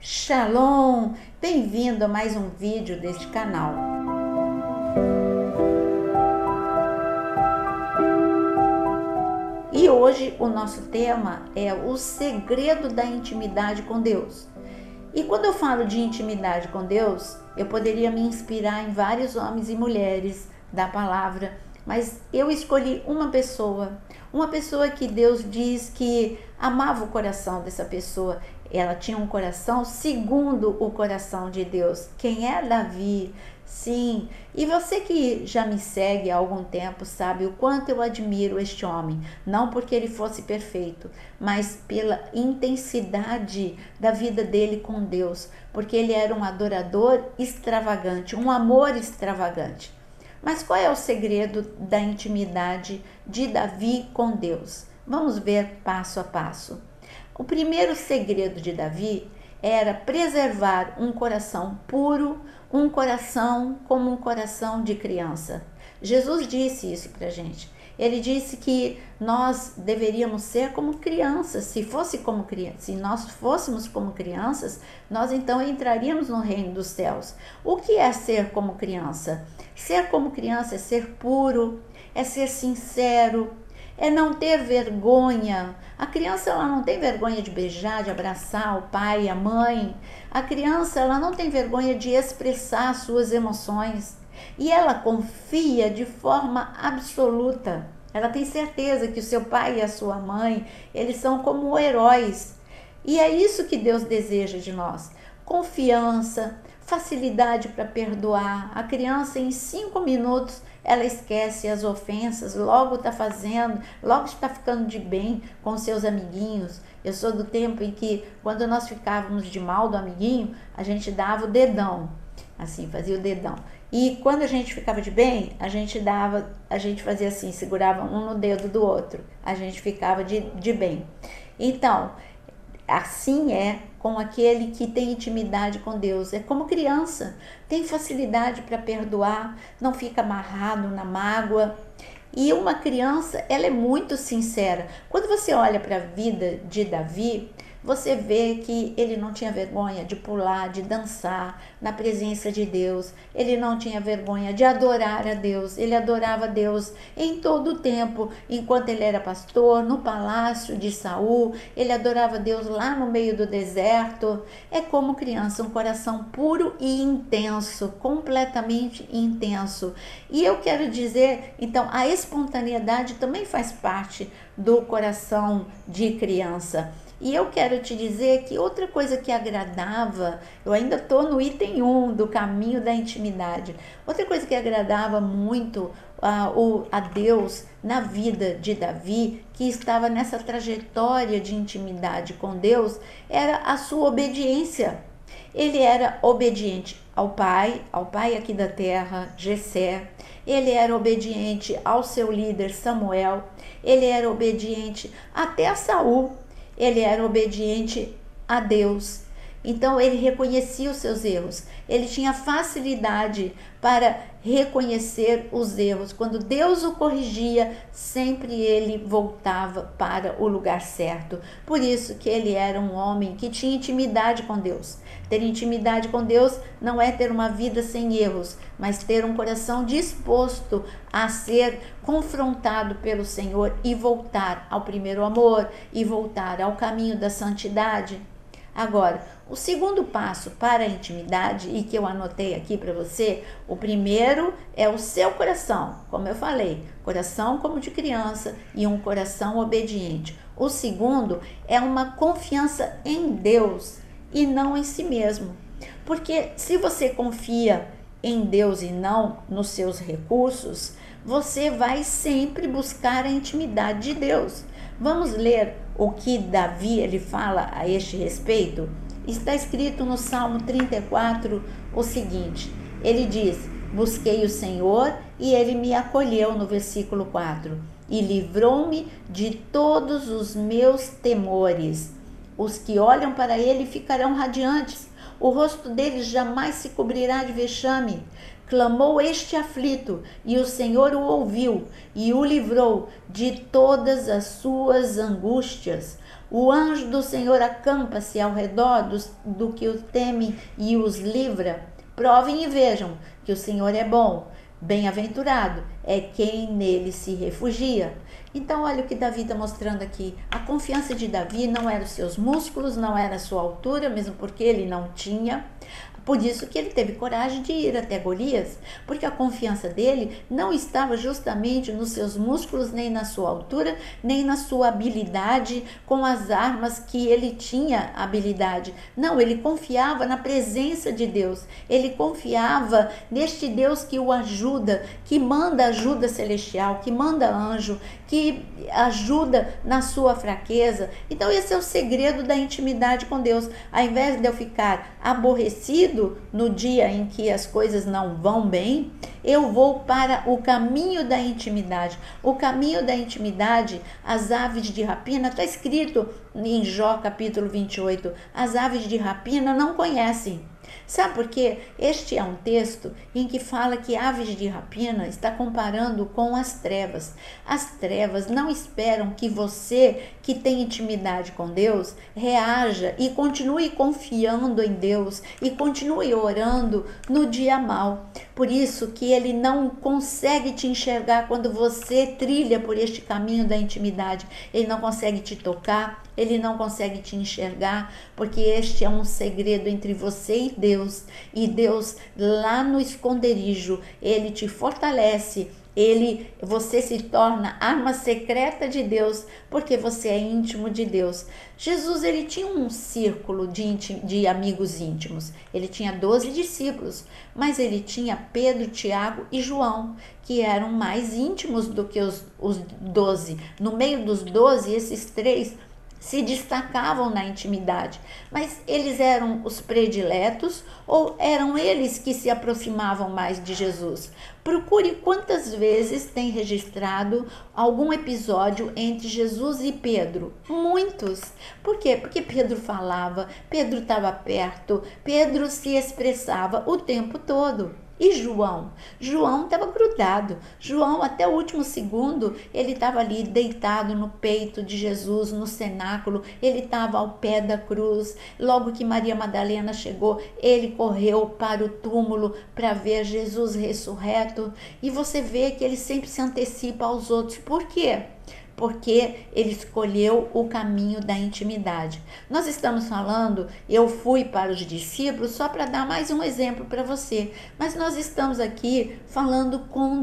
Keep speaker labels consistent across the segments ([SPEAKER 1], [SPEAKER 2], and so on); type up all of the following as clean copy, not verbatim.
[SPEAKER 1] Shalom! Bem-vindo a mais um vídeo deste canal. E hoje o nosso tema é o segredo da intimidade com Deus. E quando eu falo de intimidade com Deus, eu poderia me inspirar em vários homens e mulheres da palavra, mas eu escolhi uma pessoa que Deus diz que amava o coração dessa pessoa. Ela tinha um coração segundo o coração de Deus. Quem é Davi? Sim, e você que já me segue há algum tempo sabe o quanto eu admiro este homem, não porque ele fosse perfeito, mas pela intensidade da vida dele com Deus, porque ele era um adorador extravagante, um amor extravagante. Mas qual é o segredo da intimidade de Davi com Deus? Vamos ver passo a passo. O primeiro segredo de Davi era preservar um coração puro, um coração como um coração de criança. Jesus disse isso pra gente. Ele disse que nós deveríamos ser como crianças. Se nós fôssemos como crianças, nós então entraríamos no reino dos céus. O que é ser como criança? Ser como criança é ser puro, é ser sincero, é não ter vergonha. A criança ela não tem vergonha de beijar, de abraçar o pai e a mãe. A criança ela não tem vergonha de expressar suas emoções. E ela confia de forma absoluta. Ela tem certeza que o seu pai e a sua mãe, eles são como heróis. E é isso que Deus deseja de nós. Confiança, facilidade para perdoar. A criança em 5 minutos ela esquece as ofensas, logo está ficando de bem com seus amiguinhos. Eu sou do tempo em que quando nós ficávamos de mal do amiguinho, a gente dava o dedão, assim, fazia o dedão. E quando a gente ficava de bem, a gente fazia assim, segurava um no dedo do outro, a gente ficava de bem. Então, assim é com aquele que tem intimidade com Deus. É como criança, tem facilidade para perdoar, não fica amarrado na mágoa. E uma criança, ela é muito sincera. Quando você olha para a vida de Davi, você vê que ele não tinha vergonha de pular, de dançar na presença de Deus. Ele não tinha vergonha de adorar a Deus. Ele adorava a Deus em todo o tempo. Enquanto ele era pastor, no palácio de Saul, ele adorava a Deus lá no meio do deserto. É como criança, um coração puro e intenso, completamente intenso. E eu quero dizer, então, a espontaneidade também faz parte do coração de criança. E eu quero te dizer que outra coisa que agradava, eu ainda estou no item 1 do caminho da intimidade, outra coisa que agradava muito a Deus na vida de Davi, que estava nessa trajetória de intimidade com Deus, era a sua obediência. Ele era obediente ao pai aqui da terra, Jessé. Ele era obediente ao seu líder Samuel. Ele era obediente até a Saul. Ele era obediente a Deus. Então ele reconhecia os seus erros. Ele tinha facilidade para reconhecer os erros. Quando Deus o corrigia, sempre ele voltava para o lugar certo. Por isso que ele era um homem que tinha intimidade com Deus. Ter intimidade com Deus não é ter uma vida sem erros, mas ter um coração disposto a ser confrontado pelo Senhor e voltar ao primeiro amor e voltar ao caminho da santidade. Agora, o segundo passo para a intimidade, e que eu anotei aqui para você, o primeiro é o seu coração, como eu falei, coração como de criança e um coração obediente. O segundo é uma confiança em Deus e não em si mesmo. Porque se você confia em Deus e não nos seus recursos, você vai sempre buscar a intimidade de Deus. Vamos ler o que Davi ele fala a este respeito? Está escrito no Salmo 34 o seguinte, ele diz, busquei o Senhor e ele me acolheu, no versículo 4, e livrou-me de todos os meus temores. Os que olham para ele ficarão radiantes, o rosto deles jamais se cobrirá de vexame. clamou este aflito, e o Senhor o ouviu e o livrou de todas as suas angústias. O anjo do Senhor acampa-se ao redor do que o temem e os livra. Provem e vejam que o Senhor é bom. Bem-aventurado é quem nele se refugia. Então olha o que Davi está mostrando aqui. A confiança de Davi não era os seus músculos, não era a sua altura, mesmo porque ele não tinha. Por isso que ele teve coragem de ir até Golias, porque a confiança dele não estava justamente nos seus músculos, nem na sua altura, nem na sua habilidade com as armas que ele tinha habilidade. Não, ele confiava na presença de Deus. Ele confiava neste Deus que o ajuda, que manda ajuda celestial, que manda anjo, que ajuda na sua fraqueza. Então esse é o segredo da intimidade com Deus. Ao invés de eu ficar aborrecido no dia em que as coisas não vão bem, eu vou para o caminho da intimidade. O caminho da intimidade, as aves de rapina, está escrito em Jó capítulo 28, as aves de rapina não conhecem. Sabe por quê? Este é um texto em que fala que aves de rapina está comparando com as trevas. As trevas não esperam que você, que tem intimidade com Deus, reaja e continue confiando em Deus e continue orando no dia mau. Por isso que ele não consegue te enxergar quando você trilha por este caminho da intimidade. Ele não consegue te tocar, ele não consegue te enxergar, porque este é um segredo entre você e Deus. E Deus, lá no esconderijo, ele te fortalece. Você se torna arma secreta de Deus, porque você é íntimo de Deus. Jesus, ele tinha um círculo de amigos íntimos. Ele tinha 12 discípulos, mas ele tinha Pedro, Tiago e João, que eram mais íntimos do que os 12. No meio dos 12, esses três se destacavam na intimidade, mas eles eram os prediletos ou eram eles que se aproximavam mais de Jesus? Procure quantas vezes tem registrado algum episódio entre Jesus e Pedro. Muitos. Por quê? Porque Pedro falava, Pedro estava perto, Pedro se expressava o tempo todo. E João? João estava grudado. João, até o último segundo, ele estava ali deitado no peito de Jesus, no cenáculo. Ele estava ao pé da cruz. Logo que Maria Madalena chegou, ele correu para o túmulo para ver Jesus ressurreto. E você vê que ele sempre se antecipa aos outros. Por quê? Porque ele escolheu o caminho da intimidade. Nós estamos falando, eu fui para os discípulos só para dar mais um exemplo para você, mas nós estamos aqui falando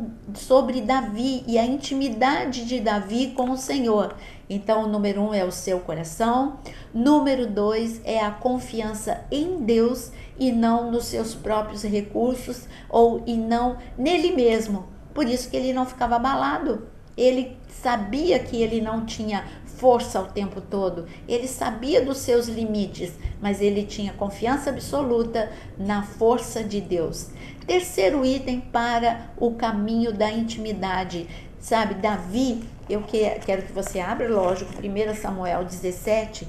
[SPEAKER 1] sobre Davi e a intimidade de Davi com o Senhor. Então, o número 1 é o seu coração, número 2 é a confiança em Deus e não nos seus próprios recursos e não nele mesmo. Por isso que ele não ficava abalado. Ele sabia que ele não tinha força o tempo todo, ele sabia dos seus limites, mas ele tinha confiança absoluta na força de Deus. Terceiro item para o caminho da intimidade. Sabe, Davi, eu quero que você abra, lógico, 1 Samuel 17.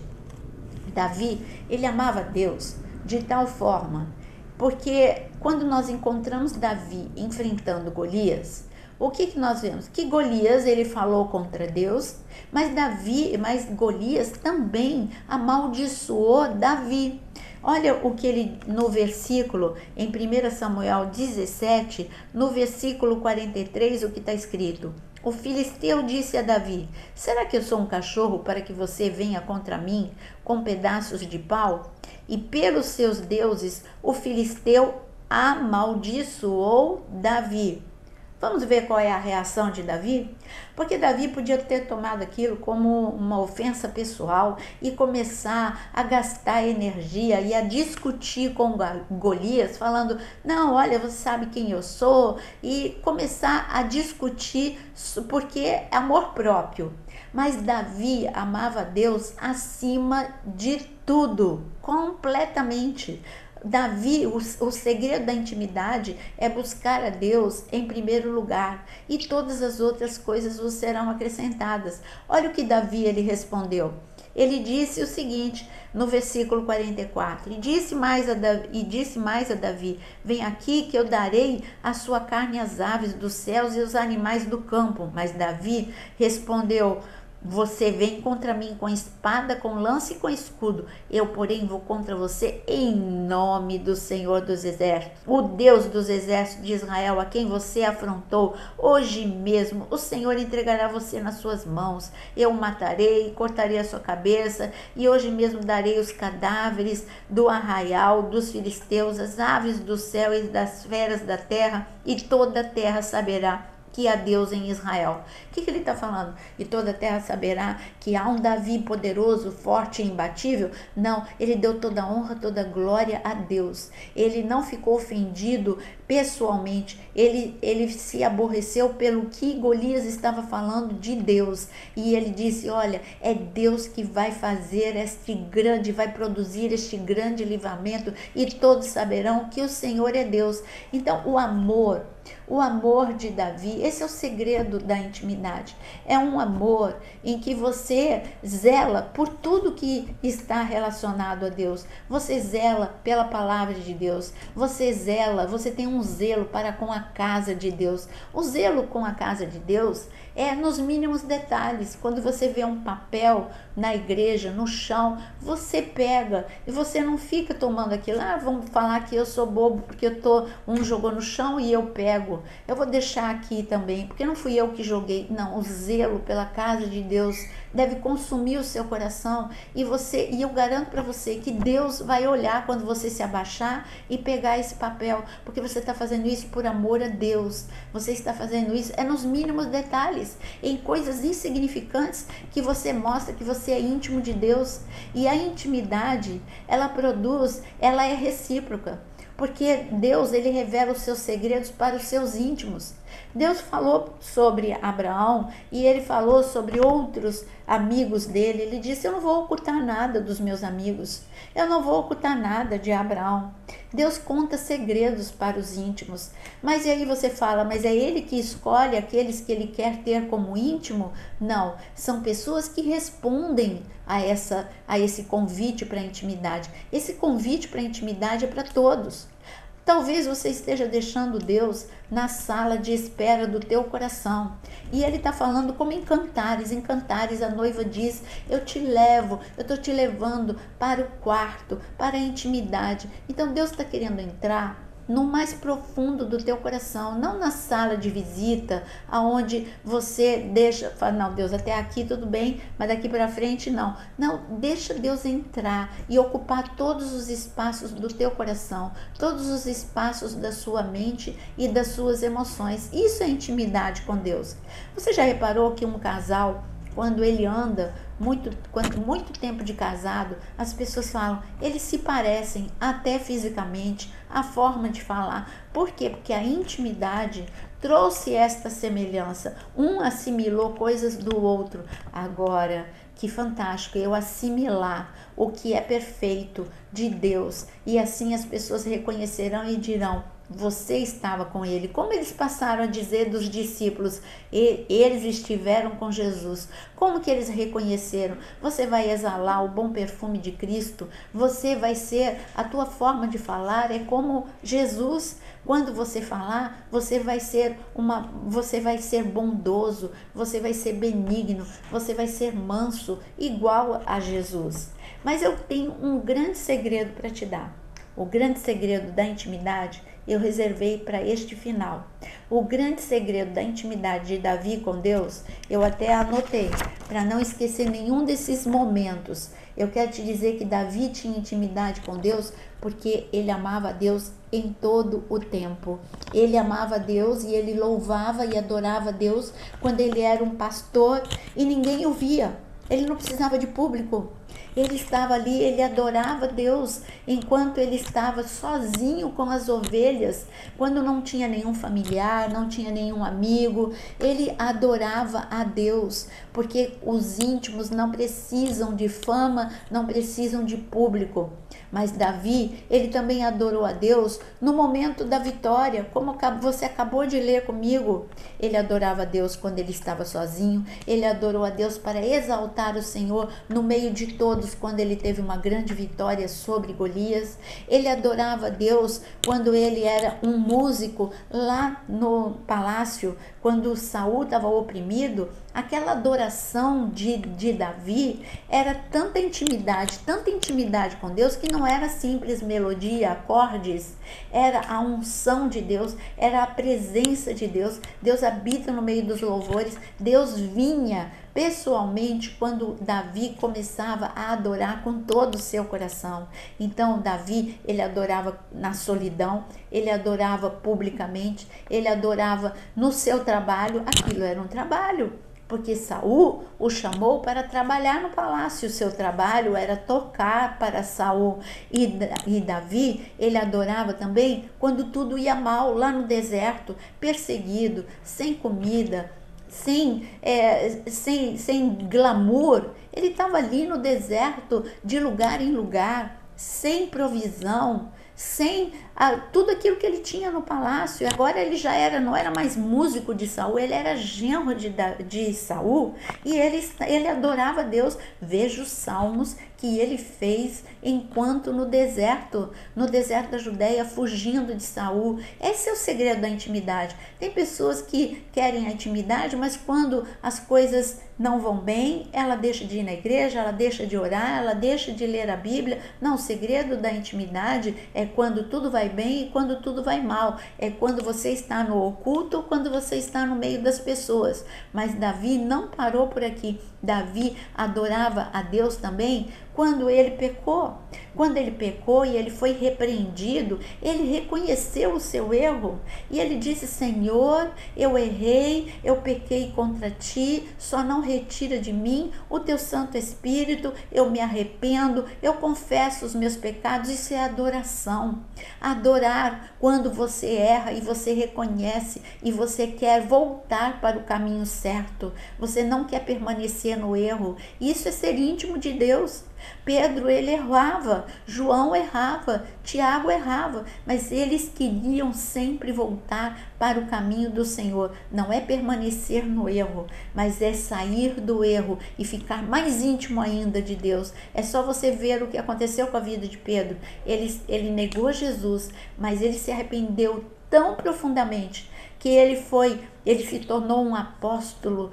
[SPEAKER 1] Davi, ele amava Deus de tal forma, porque quando nós encontramos Davi enfrentando Golias, o que nós vemos? Que Golias, ele falou contra Deus, mas Golias também amaldiçoou Davi. Olha o que ele, no versículo, em 1 Samuel 17, no versículo 43, o que está escrito. O filisteu disse a Davi: será que eu sou um cachorro para que você venha contra mim com pedaços de pau? E pelos seus deuses, o filisteu amaldiçoou Davi. Vamos ver qual é a reação de Davi? Porque Davi podia ter tomado aquilo como uma ofensa pessoal e começar a gastar energia e a discutir com Golias, falando, não, olha, você sabe quem eu sou, e começar a discutir porque é amor próprio. Mas Davi amava Deus acima de tudo, completamente. Davi, o segredo da intimidade é buscar a Deus em primeiro lugar e todas as outras coisas vos serão acrescentadas. Olha o que Davi ele respondeu. ele disse o seguinte, no versículo 44, e disse mais a Davi, vem aqui que eu darei a sua carne às aves dos céus e aos animais do campo. Mas Davi respondeu, você vem contra mim com espada, com lança e com escudo. Eu, porém, vou contra você em nome do Senhor dos Exércitos, o Deus dos exércitos de Israel, a quem você afrontou. Hoje mesmo o Senhor entregará você nas suas mãos. Eu o matarei, cortarei a sua cabeça, e hoje mesmo darei os cadáveres do arraial dos filisteus, as aves do céu e das feras da terra, e toda a terra saberá que há Deus em Israel. O que ele está falando? E toda a terra saberá que há um Davi poderoso, forte e imbatível? Não, ele deu toda a honra, toda a glória a Deus. Ele não ficou ofendido pessoalmente, ele se aborreceu pelo que Golias estava falando de Deus. E ele disse, olha, é Deus que vai fazer vai produzir este grande livramento, e todos saberão que o Senhor é Deus. Então, o amor de Davi, esse é o segredo da intimidade. É um amor em que você zela por tudo que está relacionado a Deus. Você zela pela palavra de Deus. Você tem um zelo para com a casa de Deus. O zelo com a casa de Deus é nos mínimos detalhes. Quando você vê um papel na igreja, no chão, você pega e você não fica tomando aquilo. Vamos falar que eu sou bobo porque um jogou no chão e eu pego. Eu vou deixar aqui também, porque não fui eu que joguei. Não, o zelo pela casa de Deus deve consumir o seu coração, e eu garanto para você que Deus vai olhar quando você se abaixar e pegar esse papel, porque você está fazendo isso por amor a Deus. Você está fazendo isso nos mínimos detalhes, em coisas insignificantes, que você mostra que você é íntimo de Deus. E a intimidade, ela é recíproca, porque Deus, ele revela os seus segredos para os seus íntimos. Deus falou sobre Abraão, e ele falou sobre outros amigos dele. Ele disse, eu não vou ocultar nada dos meus amigos, eu não vou ocultar nada de Abraão. Deus conta segredos para os íntimos. Mas e aí você fala, mas é ele que escolhe aqueles que ele quer ter como íntimo? Não, são pessoas que respondem a esse convite para a intimidade. Esse convite para a intimidade é para todos. Talvez você esteja deixando Deus na sala de espera do teu coração. E ele está falando como em Cantares. Em Cantares a noiva diz, eu estou te levando para o quarto, para a intimidade. Então Deus está querendo entrar no mais profundo do teu coração, não na sala de visita, aonde você fala, não, Deus, até aqui tudo bem, mas daqui para frente não. Não, deixa Deus entrar e ocupar todos os espaços do teu coração, todos os espaços da sua mente e das suas emoções. Isso é intimidade com Deus. Você já reparou que um casal, quando ele anda muito tempo de casado, as pessoas falam, eles se parecem até fisicamente, a forma de falar. Por quê? Porque a intimidade trouxe esta semelhança. Um assimilou coisas do outro. Agora, que fantástico eu assimilar o que é perfeito de Deus, e assim as pessoas reconhecerão e dirão, você estava com ele. Como eles passaram a dizer dos discípulos, eles estiveram com Jesus. Como que eles reconheceram? Você vai exalar o bom perfume de Cristo, a tua forma de falar é como Jesus. Quando você falar, você vai ser bondoso, você vai ser benigno, você vai ser manso, igual a Jesus. Mas eu tenho um grande segredo para te dar. O grande segredo da intimidade eu reservei para este final. O grande segredo da intimidade de Davi com Deus, eu até anotei, para não esquecer nenhum desses momentos. Eu quero te dizer que Davi tinha intimidade com Deus porque ele amava a Deus em todo o tempo. Ele amava a Deus e ele louvava e adorava a Deus quando ele era um pastor e ninguém o via. Ele não precisava de público. Ele estava ali, ele adorava Deus enquanto ele estava sozinho com as ovelhas, quando não tinha nenhum familiar, não tinha nenhum amigo. Ele adorava a Deus, porque os íntimos não precisam de fama, não precisam de público. Mas Davi, ele também adorou a Deus no momento da vitória, como você acabou de ler comigo. Ele adorava a Deus quando ele estava sozinho, ele adorou a Deus para exaltar o Senhor no meio de todos, quando ele teve uma grande vitória sobre Golias. Ele adorava a Deus quando ele era um músico lá no palácio, quando Saul estava oprimido. Aquela adoração de Davi era tanta intimidade com Deus, que não era simples melodia, acordes, era a unção de Deus, era a presença de Deus. Deus habita no meio dos louvores, Deus vinha pessoalmente quando Davi começava a adorar com todo o seu coração. Então Davi, ele adorava na solidão, ele adorava publicamente, ele adorava no seu trabalho. Aquilo era um trabalho, porque Saul o chamou para trabalhar no palácio. O seu trabalho era tocar para Saul. E Davi, ele adorava também quando tudo ia mal, lá no deserto, perseguido, sem comida, sem glamour. Ele estava ali no deserto, de lugar em lugar, sem provisão, sem tudo aquilo que ele tinha no palácio. E agora ele já não era mais músico de Saul, ele era genro de Saul, e ele adorava a Deus. Veja os salmos que ele fez enquanto no deserto da Judéia, fugindo de Saul. Esse é o segredo da intimidade. Tem pessoas que querem a intimidade, mas quando as coisas não vão bem, ela deixa de ir na igreja, ela deixa de orar, ela deixa de ler a Bíblia. Não, o segredo da intimidade é quando tudo vai bem e quando tudo vai mal. É quando você está no oculto ou quando você está no meio das pessoas. Mas Davi não parou por aqui. Davi adorava a Deus também quando ele pecou. Quando ele pecou e ele foi repreendido, ele reconheceu o seu erro e ele disse: Senhor, eu errei, eu pequei contra ti, só não retira de mim o teu Santo Espírito, eu me arrependo, eu confesso os meus pecados. Isso é adoração. Adorar quando você erra e você reconhece e você quer voltar para o caminho certo, você não quer permanecer no erro. Isso é ser íntimo de Deus. Pedro, ele errava, João errava, Tiago errava, mas eles queriam sempre voltar para o caminho do Senhor. Não é permanecer no erro, mas é sair do erro e ficar mais íntimo ainda de Deus. É só você ver o que aconteceu com a vida de Pedro. Ele negou Jesus, mas ele se arrependeu tão profundamente que ele se tornou um apóstolo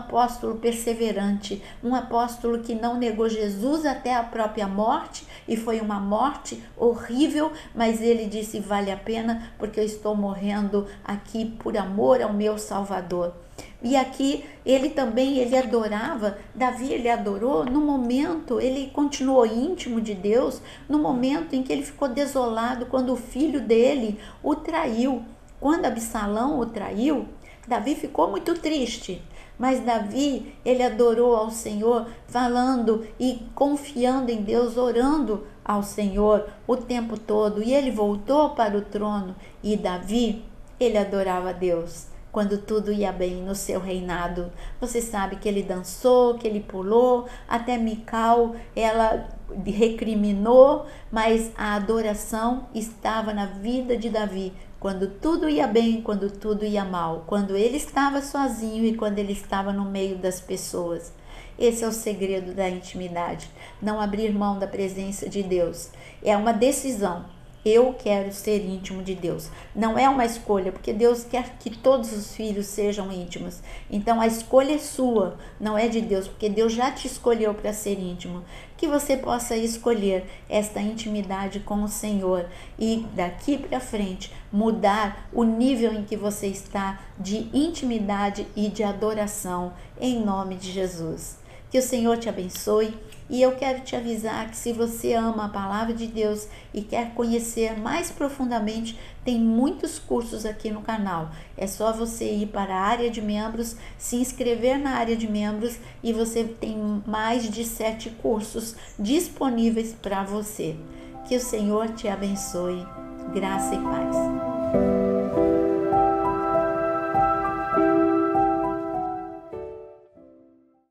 [SPEAKER 1] perseverante, um apóstolo que não negou Jesus até a própria morte, e foi uma morte horrível, mas ele disse: vale a pena, porque eu estou morrendo aqui por amor ao meu Salvador. E aqui ele adorava, Davi, ele adorou no momento, ele continuou íntimo de Deus, no momento em que ele ficou desolado, quando o filho dele o traiu. Quando Absalão o traiu, Davi ficou muito triste, mas Davi, ele adorou ao Senhor, falando e confiando em Deus, orando ao Senhor o tempo todo, e ele voltou para o trono. E Davi, ele adorava a Deus quando tudo ia bem no seu reinado. Você sabe que ele dançou, que ele pulou, até Mical, ela recriminou, mas a adoração estava na vida de Davi, quando tudo ia bem, quando tudo ia mal, quando ele estava sozinho e quando ele estava no meio das pessoas. Esse é o segredo da intimidade, não abrir mão da presença de Deus. É uma decisão. Eu quero ser íntimo de Deus. Não é uma escolha, porque Deus quer que todos os filhos sejam íntimos. Então a escolha é sua, não é de Deus, porque Deus já te escolheu para ser íntimo. Que você possa escolher esta intimidade com o Senhor e daqui para frente mudar o nível em que você está de intimidade e de adoração, em nome de Jesus. Que o Senhor te abençoe. E eu quero te avisar que se você ama a palavra de Deus e quer conhecer mais profundamente, tem muitos cursos aqui no canal. É só você ir para a área de membros, se inscrever na área de membros e você tem mais de 7 cursos disponíveis para você. Que o Senhor te abençoe. Graça e paz.